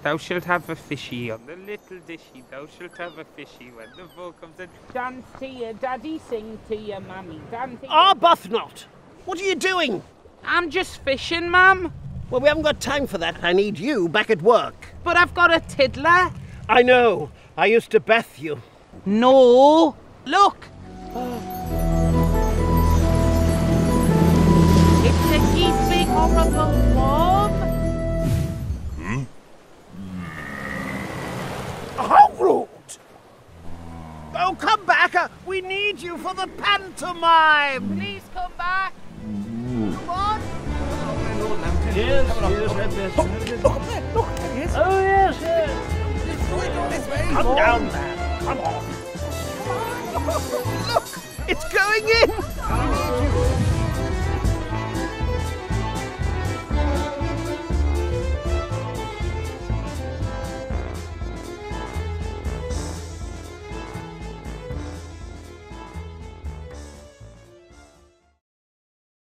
Thou shalt have a fishy on the little dishy. Thou shalt have a fishy when the fool comes in. Dance to your daddy, sing to your mammy. Dance to Arbuthnot! What are you doing? I'm just fishing, ma'am. Well, we haven't got time for that. I need you back at work. But I've got a tiddler. I know. I used to bath you. No. Look. It's a big horrible worm. How rude! Oh, come back! We need you for the pantomime! Please come back. Come on! Yes, Look up there, look, there he is. Oh, yes, yes. Come down, man. Come on.